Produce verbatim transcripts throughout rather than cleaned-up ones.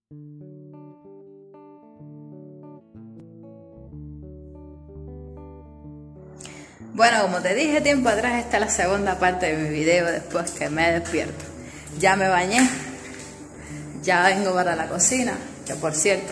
Bueno, como te dije tiempo atrás, esta es la segunda parte de mi video después que me despierto. Ya me bañé, ya vengo para la cocina, que por cierto,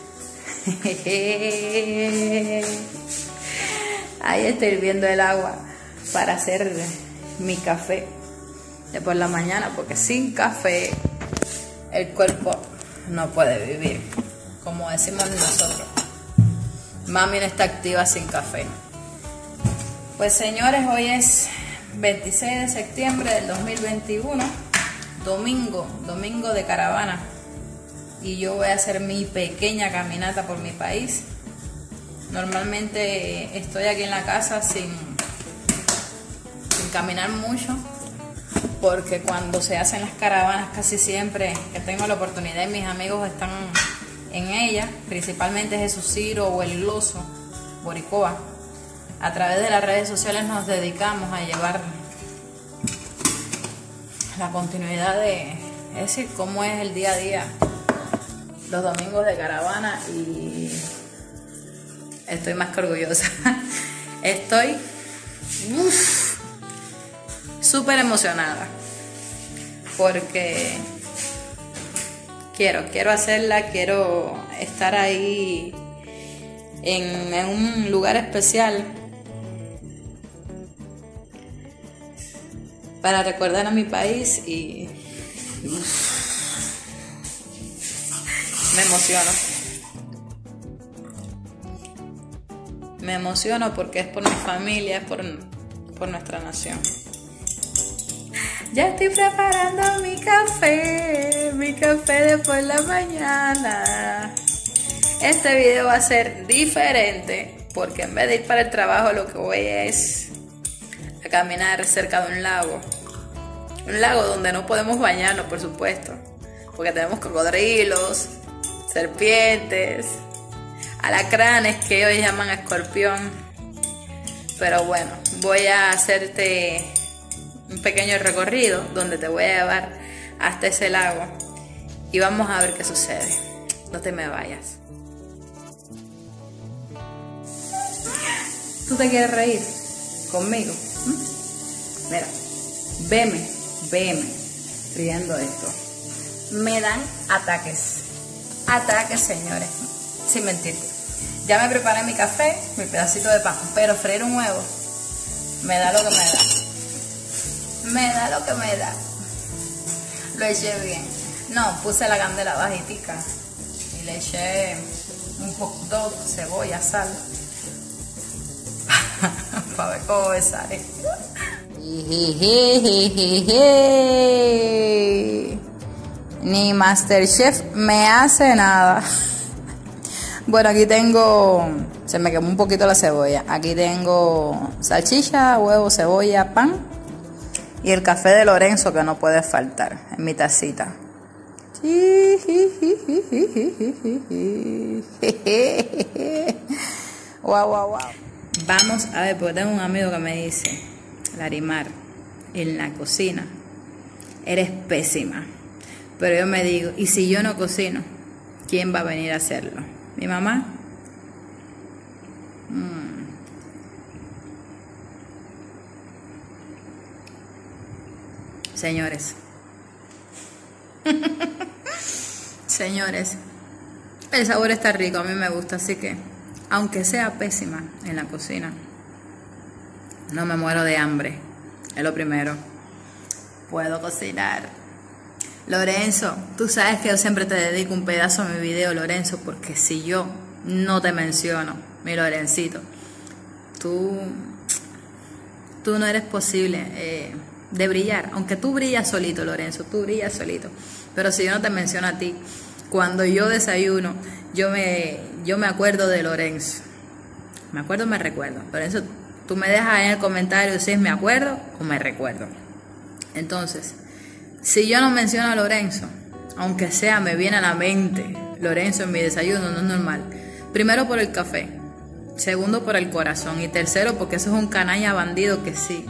ahí estoy hirviendo el agua para hacer mi café de por la mañana, porque sin café el cuerpo no puede vivir, como decimos nosotros. Mami no está activa sin café. Pues señores, hoy es veintiséis de septiembre del dos mil veintiuno, domingo, domingo de caravana, y yo voy a hacer mi pequeña caminata por mi país. Normalmente estoy aquí en la casa sin, sin caminar mucho, porque cuando se hacen las caravanas casi siempre que tengo la oportunidad y mis amigos están en ellas, principalmente Jesús Ciro o el Gloso, Boricoa. A través de las redes sociales nos dedicamos a llevar la continuidad de, es decir, cómo es el día a día, los domingos de caravana, y estoy más que orgullosa. Estoy súper emocionada porque quiero, quiero hacerla, quiero estar ahí en, en un lugar especial para recordar a mi país, y me emociono. Me emociono porque es por mi familia, es por, por nuestra nación. Ya estoy preparando mi café, mi café de por la mañana. Este video va a ser diferente porque en vez de ir para el trabajo, lo que voy es a caminar cerca de un lago. Un lago donde no podemos bañarnos, por supuesto, porque tenemos cocodrilos, serpientes, alacranes que ellos llaman escorpión. Pero bueno, voy a hacerte un pequeño recorrido donde te voy a llevar hasta ese lago y vamos a ver qué sucede. No te me vayas. ¿Tú te quieres reír conmigo? Mira, veme, veme riendo esto. Me dan ataques, ataques, señores, sin mentirte. Ya me preparé mi café, mi pedacito de pan, pero freír un huevo me da lo que me da. Me da lo que me da. Lo eché bien. No, puse la candela bajitica y le eché un poquito de cebolla, sal, para ver cómo me sale. Ni MasterChef me hace nada. Bueno, aquí tengo, se me quemó un poquito la cebolla. Aquí tengo salchicha, huevo, cebolla, pan y el café de Lorenzo, que no puede faltar en mi tacita. Wow, wow, wow. Vamos a ver, porque tengo un amigo que me dice: Larimar, en la cocina eres pésima. Pero yo me digo, ¿y si yo no cocino? ¿Quién va a venir a hacerlo? ¿Mi mamá? Mm. Señores, señores, el sabor está rico, a mí me gusta, así que aunque sea pésima en la cocina, no me muero de hambre. Es lo primero. Puedo cocinar. Lorenzo, tú sabes que yo siempre te dedico un pedazo a mi video, Lorenzo, porque si yo no te menciono, mi Lorencito, tú, tú no eres posible eh, de brillar. Aunque tú brillas solito, Lorenzo, tú brillas solito. Pero si yo no te menciono a ti, cuando yo desayuno, yo me, yo me acuerdo de Lorenzo. Me acuerdo, me recuerdo. Lorenzo, tú me dejas en el comentario si es me acuerdo o me recuerdo. Entonces, si yo no menciono a Lorenzo, aunque sea me viene a la mente Lorenzo en mi desayuno, no es normal. Primero por el café, segundo por el corazón y tercero porque eso es un canalla bandido que sí.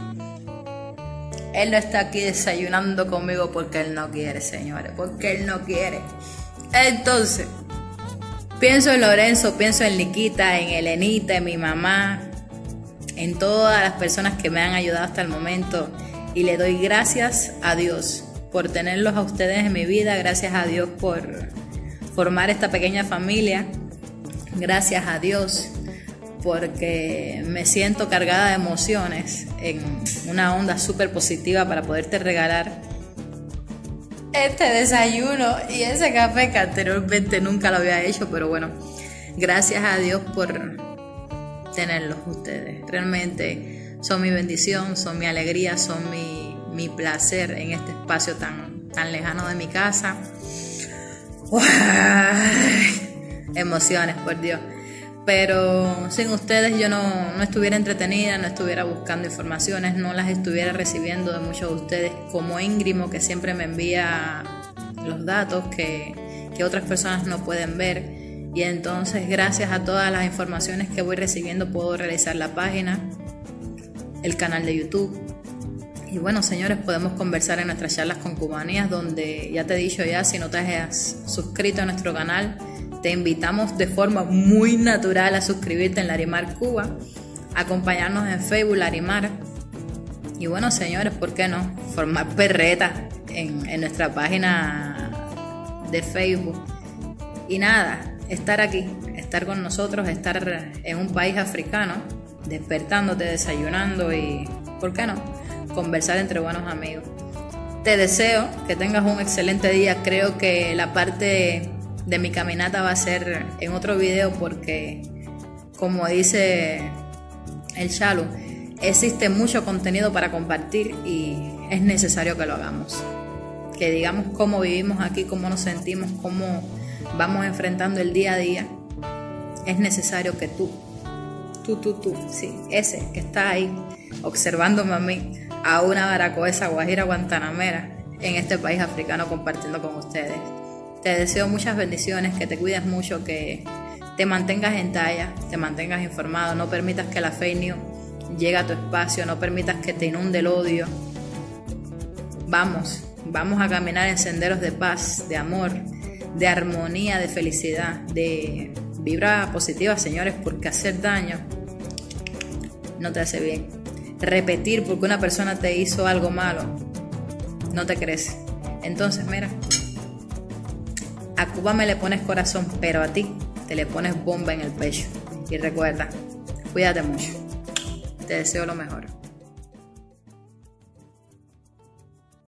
Él no está aquí desayunando conmigo porque él no quiere, señores, porque él no quiere. Entonces, pienso en Lorenzo, pienso en Liquita, en Elenita, en mi mamá, en todas las personas que me han ayudado hasta el momento. Y le doy gracias a Dios por tenerlos a ustedes en mi vida. Gracias a Dios por formar esta pequeña familia. Gracias a Dios porque me siento cargada de emociones en una onda súper positiva para poderte regalar este desayuno y ese café que anteriormente nunca lo había hecho, pero bueno, gracias a Dios por tenerlos ustedes. Realmente son mi bendición, son mi alegría, son mi, mi placer en este espacio tan, tan lejano de mi casa. ¡Uy! Emociones, por Dios. Pero sin ustedes yo no, no estuviera entretenida, no estuviera buscando informaciones, no las estuviera recibiendo de muchos de ustedes, como Íngrimo, que siempre me envía los datos que, que otras personas no pueden ver. Y entonces, gracias a todas las informaciones que voy recibiendo, puedo realizar la página, el canal de YouTube. Y bueno, señores, podemos conversar en nuestras charlas con Cubanías, donde ya te he dicho ya, si no te has suscrito a nuestro canal, te invitamos de forma muy natural a suscribirte en Larimar Cuba, a acompañarnos en Facebook Larimar. Y bueno, señores, ¿por qué no? Formar perreta en, en nuestra página de Facebook. Y nada, estar aquí, estar con nosotros, estar en un país africano, despertándote, desayunando y, ¿por qué no?, conversar entre buenos amigos. Te deseo que tengas un excelente día. Creo que la parte de mi caminata va a ser en otro video porque, como dice el Chalo, existe mucho contenido para compartir y es necesario que lo hagamos, que digamos cómo vivimos aquí, cómo nos sentimos, cómo vamos enfrentando el día a día. Es necesario que tú, tú, tú, tú, sí, ese que está ahí observándome a mí, a una baracoesa guajira guantanamera en este país africano, compartiendo con ustedes. Te deseo muchas bendiciones, que te cuides mucho, que te mantengas en talla, te mantengas informado, no permitas que la fake news llegue a tu espacio, no permitas que te inunde el odio. Vamos, vamos a caminar en senderos de paz, de amor, de armonía, de felicidad, de vibra positiva, señores, porque hacer daño no te hace bien. Repetir porque una persona te hizo algo malo no te crece. Entonces, mira, a Cuba me le pones corazón, pero a ti te le pones bomba en el pecho. Y recuerda, cuídate mucho. Te deseo lo mejor.